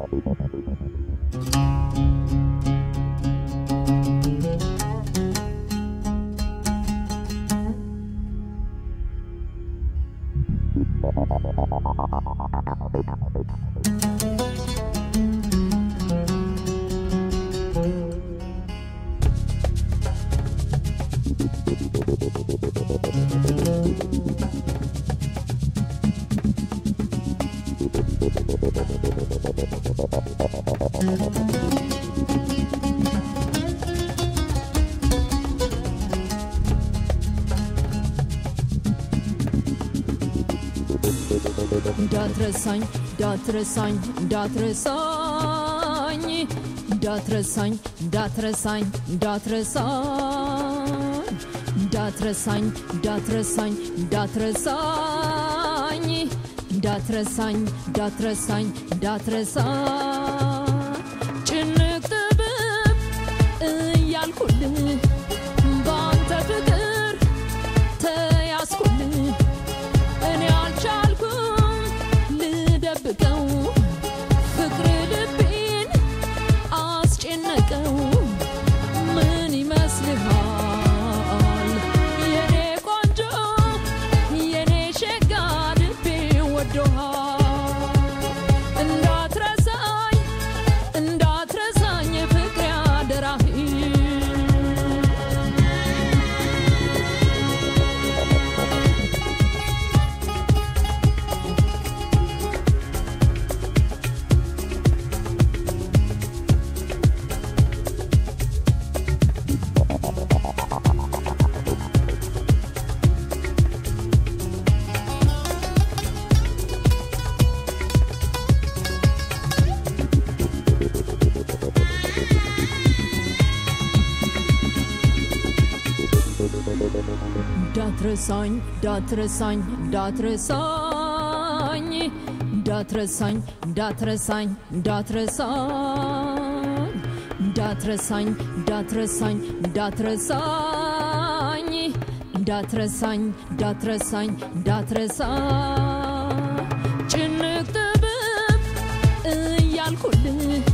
Datresań, datresań, datresań, datresań, datresań, datresań, datresań, datresań, datresań, datresań, datresań, datresań. Czynnych tebem yalkulli, banta fikir te yaskulli, en yalchalku. ፍቅር ልቤን አስጨነቀው ምን ይመስልሃል የኔ ቆንጆ የኔ ሸጋ ልቤ ወዶሃል እንዳትረሳኝ ፍቅር ያደራህ Datresań, datresań, datresań, datresań, datresań, datresań, datresań, datresań, datresań, datresań, datresań, datresań. Czynnych tebem yalkulli,